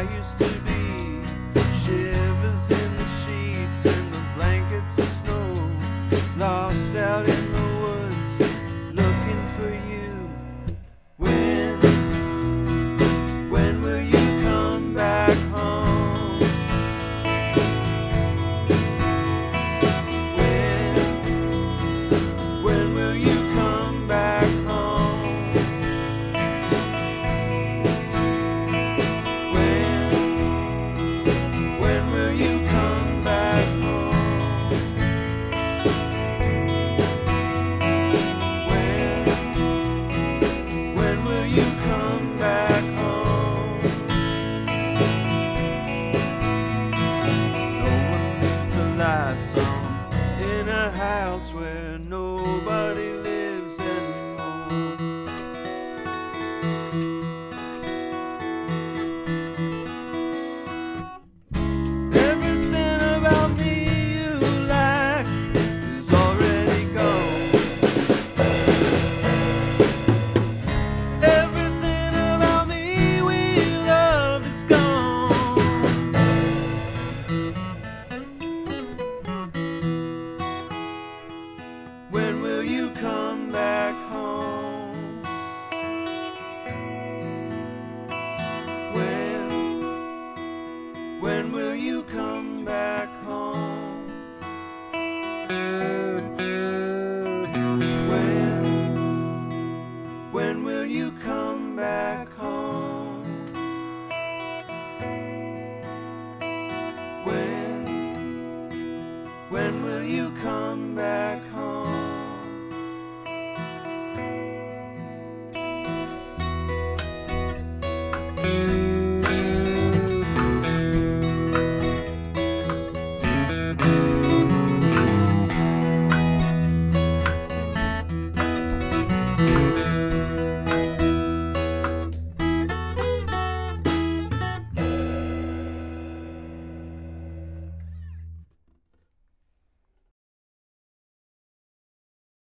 I used to be. Shivers in the sheets and the blankets of snow. Lost out in the woods, looking for you. When will you come back home? When will you come back home? When will you come back home? When will you come back home? No one leaves the lights on in a house where nobody lives anymore. Everything about me you like is already gone. Everything about me we loved is gone. When will you come back home? When will you come back home? When will you come back home? When will you come back home?